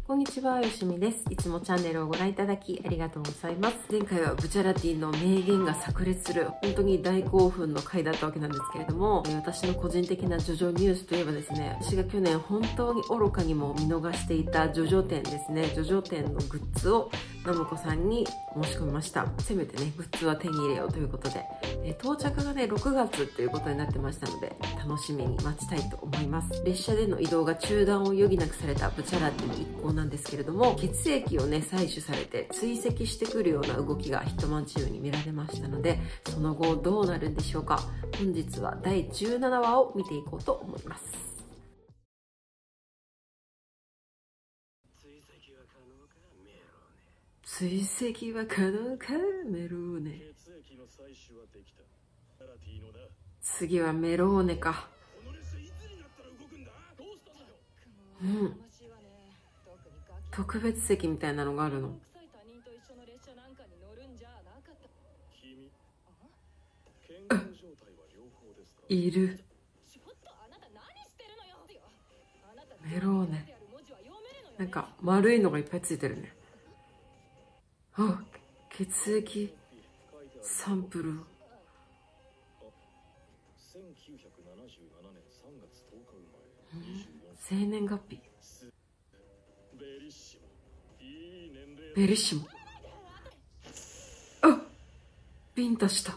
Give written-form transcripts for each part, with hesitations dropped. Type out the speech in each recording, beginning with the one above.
こんにちは、よしみです。いつもチャンネルをご覧いただきありがとうございます。前回はブチャラティの名言が炸裂する、本当に大興奮の回だったわけなんですけれども、私の個人的なジョジョニュースといえばですね、私が去年本当に愚かにも見逃していたジョジョ展ですね、ジョジョ展のグッズをナムコさんに申し込みました。せめてね、グッズは手に入れようということで、到着がね、6月ということになってましたので、楽しみに待ちたいと思います。列車での移動が中断を余儀なくされたブチャラティ一行なんですけれども、血液をね、採取されて追跡してくるような動きが一晩中に見られましたので、その後どうなるんでしょうか。本日は第17話を見ていこうと思います。追跡は可能かメローネ。次はメローネか。うん、特別席みたいなのがあるの。いる。メローネ。なんか丸いのがいっぱいついてるね。あ、血液サンプル。生年月日。ベリッシモ。あ、ビンタした。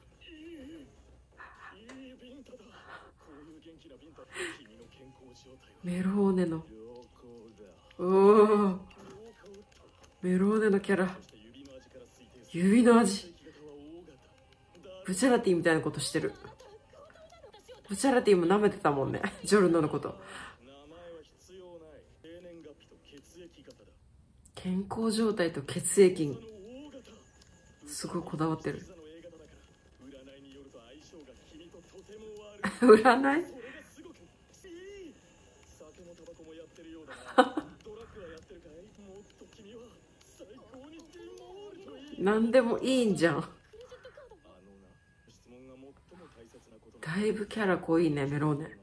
メローネの、おお、メローネのキャラ、指の味。ブチャラティみたいなことしてる。ブチャラティも舐めてたもんね、ジョルノのこと。健康状態と血液にすごいこだわってる。占い何でもいいんじゃん。だいぶキャラ濃いね、メローネ。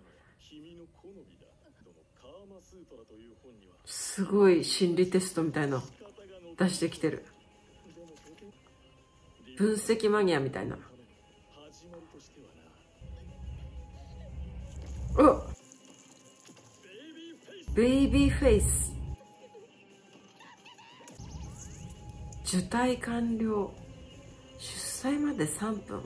すごい心理テストみたいな出してきてる。分析マニアみたいな。お、ベイビーフェイス。受胎完了。出産まで3分。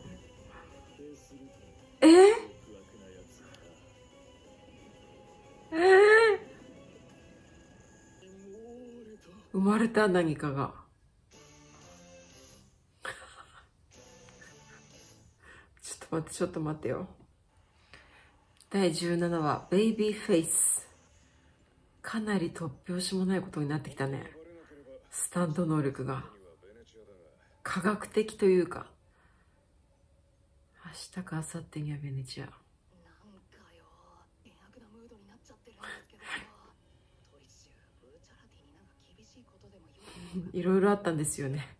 生まれた何かが。ちょっと待ってよ。第17話、ベイビーフェイス。かなり突拍子もないことになってきたね。スタンド能力が。科学的というか。明日か明後日にはベネチア。いろいろあったんですよね。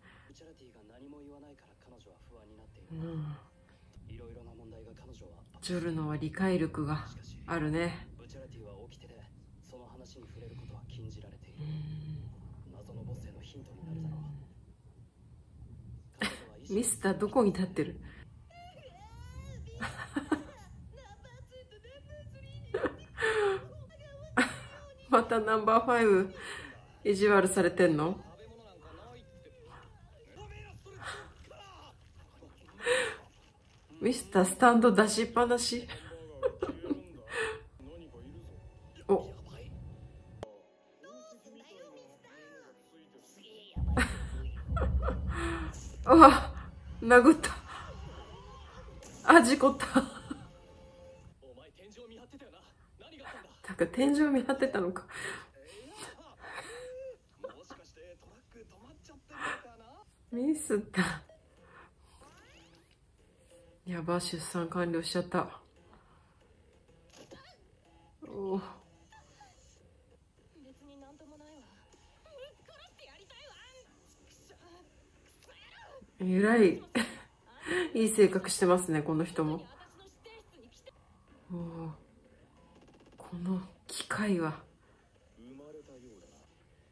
ジョルノは理解力があるね。ミスターどこに立ってる？またナンバー5意地悪されてんの？ミスタースタンド出しっぱなし。お、うわ、殴った。あ、事故った。だから天井見張ってたのか。ミスった。やば、出産完了しちゃった。お、えらいいい性格してますね、この人も。お、この機械は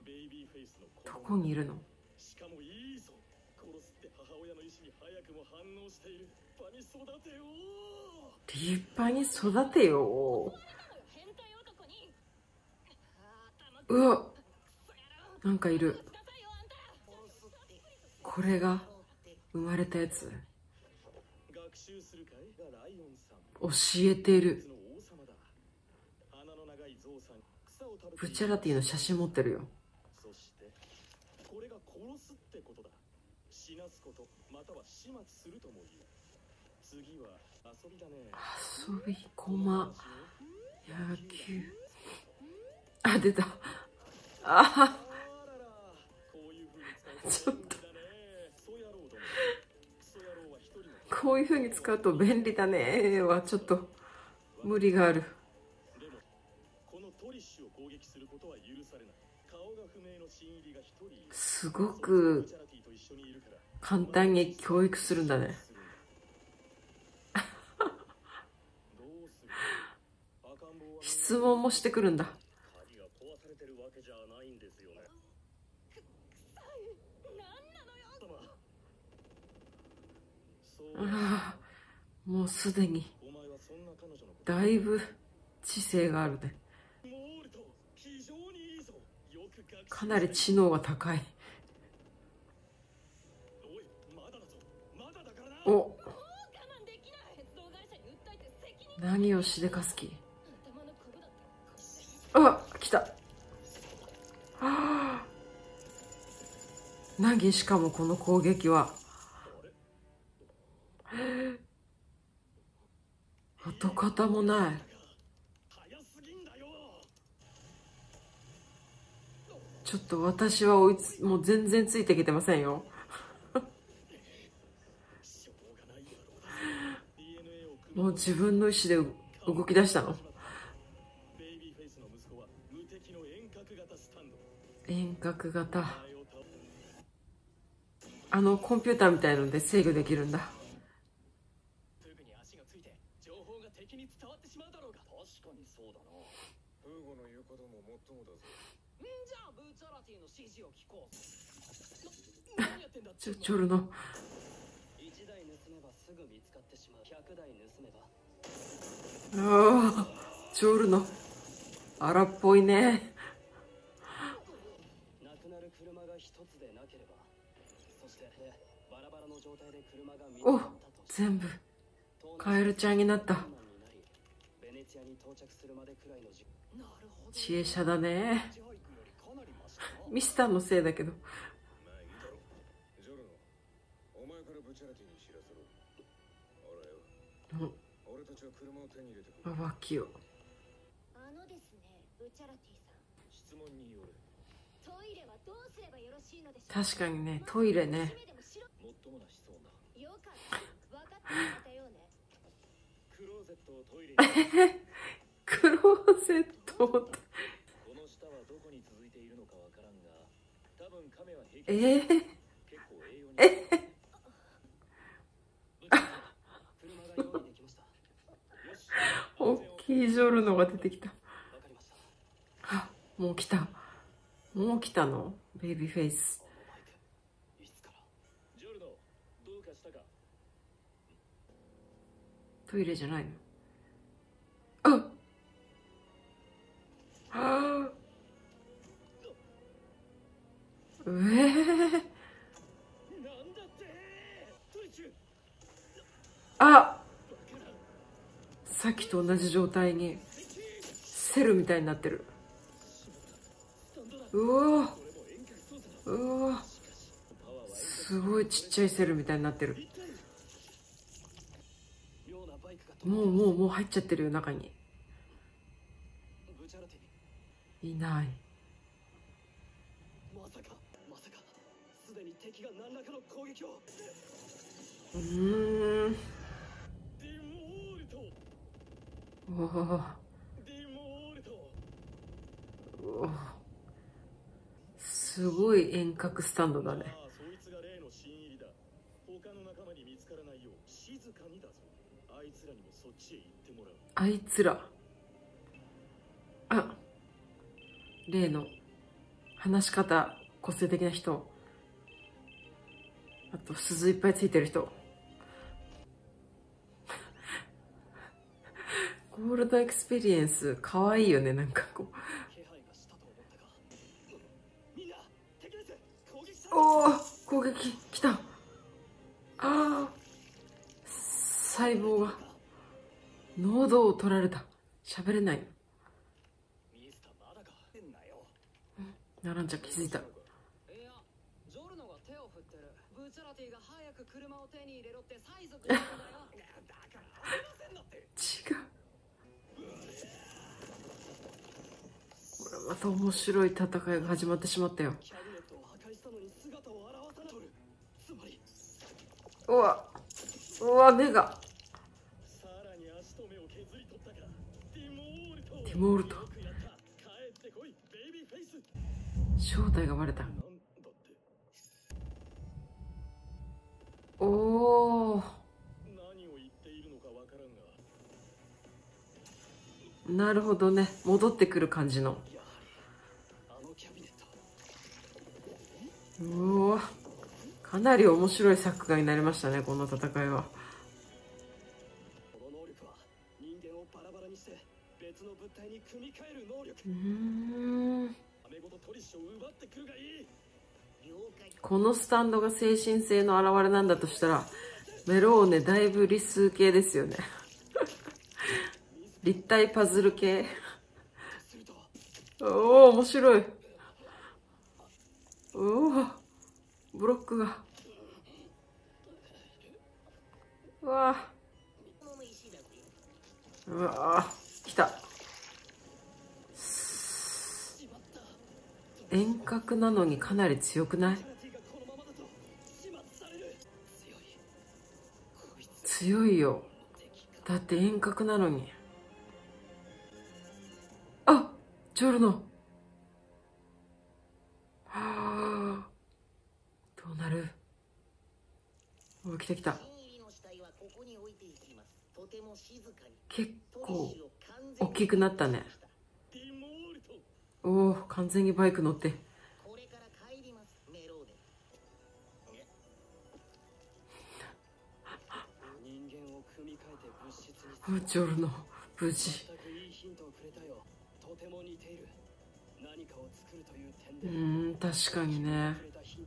どこにいるの？ しかもいいぞ。殺すって母親の意思に早くも反応している。立派に育てよう。 立派に育てよう。うわ、なんかいる。これが生まれたやつ。 学習するかい？ライオンさん。 教えてる。ブチャラティの写真持ってるよ。 そしてこれが殺すってことだ。死なすこと、または始末するとも言う。次は遊びだね。 遊び、駒、野球。あ、出た。あちょっと。こういう風に使うと便利だねはちょっと無理がある。 でもこのトリッシュを攻撃することは許されない。顔が不明の新入りが一人いる。 すごく簡単に教育するんだね。質問もしてくるんだ。 鍵が壊されてるわけじゃないんですよね。 ああ、もうすでにだいぶ知性があるね。かなり知能が高い。お、何をしでかす気？あ、来た。何？しかもこの攻撃は跡形もない。ちょっと私はもう全然ついてきてませんよ。もう自分の意思で動き出したの。遠隔型。コンピューターみたいので制御できるんだ。 すぐに足がついて情報が敵に伝わってしまうだろうが。確かにそうだな。フーゴの言うことももっともだぞ。じゃあブーチャラティの指示を聞こう。何やってんだ。 ジョルノ。 1台盗めばすぐ見つかってしまう。100台盗めば。 ああ、ジョルノ荒っぽいね。 なくなる車が一つでなければ、そしてバラバラの状態で車が見つかったと。 お、全部カエルちゃんになった。 ベネチアに到着するまでくらいの時間。なるほど。 知恵者だね。ミスターのせいだけど。 まあいいだろう。ジョルノ、お前からブチャラティに知らせろ。ほらよ。俺たちは車を手に入れてくる。 ババキよ。 ですね、ブチャラティさん。 質問による。 トイレはどうすればよろしいのでしょう。 確かにね、トイレね。 もっともな質問だ。 よかった。分かってくれたようね。 クローゼットをトイレに。 クローゼットを。 この下はどこに続いているのかわからんが、多分亀は平気。結構栄養に。車が用意できました。よし。 大きいジョルノが出てきた。あ、もう来た。もう来たの？ベイビーフェイス。 いつから？ジョルノ、どうかしたか？ トイレじゃないの？あ、はあ。 なんだって？ あ、さっきと同じ状態にセルみたいになってる。うわうわ、すごいちっちゃいセルみたいになってる。もう入っちゃってるよ、中に。いない。 まさかすでに敵が何らかの攻撃を。 ディモールト。 おお。 ディモールト。 すごい遠隔スタンドだね。 そいつが例の新入りだ。他の仲間に見つからないよう静かにだぞ。あいつらにもそっちへ行ってもらう。 あいつら。あ、例の話し方個性的な人、あと鈴いっぱいついてる人。ゴールドエクスペリエンスかわいいよね。なんかこう、おお、攻撃きた。ああ、細胞が喉を取られた。喋れない。ナランちゃん気づいた。 いや、ジョルノが手を振ってる。ブチャラティが早く車を手に入れろって催促してるんだよ。だからありませんだって。 違う。これまた面白い戦いが始まってしまったよ。 キャビネットを破壊したのに姿を現さない。つまり、 うわ、うわ、目が。 さらに足と目を削り取ったか。ティモールト。 ティモールト。 よくやった。帰ってこい、ベイビーフェイス。 正体がバレた。 なんだって。 おお、 何を言っているのかわからんが。 なるほどね。戻ってくる感じの。 やはりあのキャビネット。 うわ、かなり面白い作画になりましたね、この戦いは。 この能力は人間をバラバラにして別の物体に組み替える能力。アメごとトリッシュを奪ってくるがいい。 このスタンドが精神性の表れなんだとしたら、メローネだいぶ理数系ですよね。立体パズル系。おお、面白い。おお、ブロックが。うわー、うわー、来た。遠隔なのにかなり強くない？強いよ。だって遠隔なのに。あ、ジョルノ。はあ、どうなる？お、来た来た。結構大きくなったね。おお、完全にバイク乗って。ジョルノ無事。確かにね。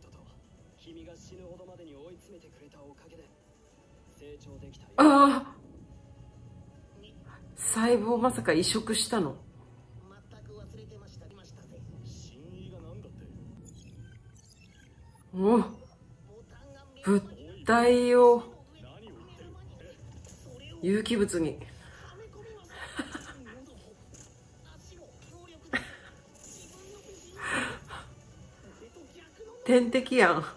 ああ、細胞まさか移植したの？お、物体を有機物に。天敵やん。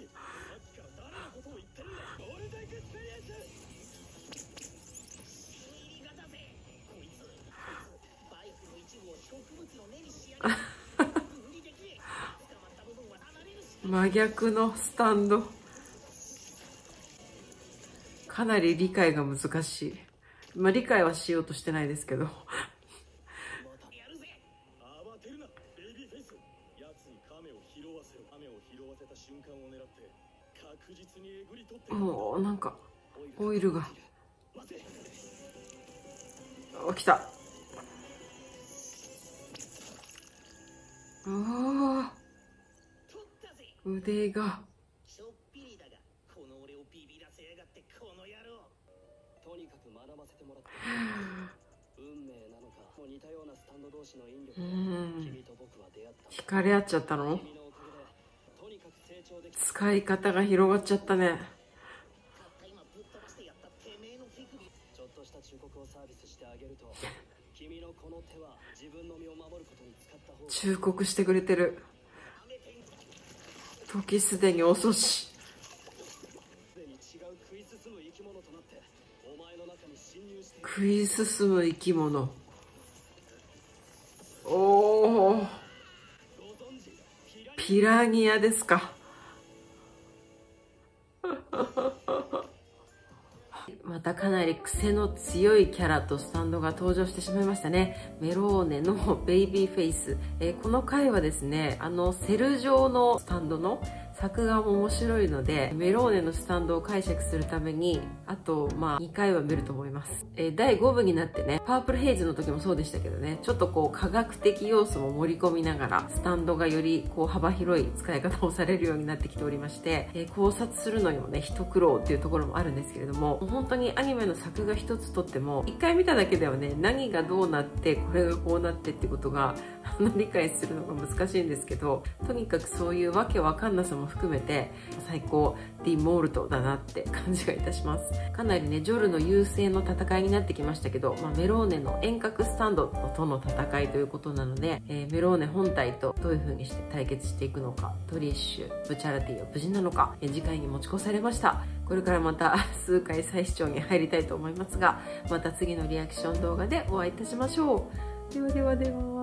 真逆のスタンド。かなり理解が難しい。まあ理解はしようとしてないですけど。もうなんかオイルが。あ、来た。ああ、腕が。 とにかく学ばせてもらった。運命なのか、もう似たようなスタンド同士の引力で君と僕は出会った。 惹かれ合っちゃったの？使い方が広がっちゃったね。 ちょっとした忠告をサービスしてあげると、君のこの手は自分の身を守ることに使った方が。 忠告してくれてる。時すでに遅し。食い進む生き物。おお、ピラニアですか。またかなり癖の強いキャラとスタンドが登場してしまいましたね。メローネのベイビーフェイス。この回はですね、セル状のスタンドの作画も面白いので、メローネのスタンドを解釈するために、あと、2回は見ると思います。第5部になってね、パープルヘイズの時もそうでしたけどね、ちょっとこう科学的要素も盛り込みながら、スタンドがよりこう幅広い使い方をされるようになってきておりまして、考察するのにもね、一苦労っていうところもあるんですけれども、本当にアニメの作画一つとっても、一回見ただけではね、何がどうなって、これがこうなってってことが、理解するのが難しいんですけど、とにかくそういうわけわかんなさも含めて最高ディモルトだなって感じがいたします。かなりね、ジョルの優勢の戦いになってきましたけど、メローネの遠隔スタンドとの戦いということなので、メローネ本体とどういう風にして対決していくのか、トリッシュ、ブチャラティは無事なのか、次回に持ち越されました。これからまた数回再視聴に入りたいと思いますが、また次のリアクション動画でお会いいたしましょう。ではではでは。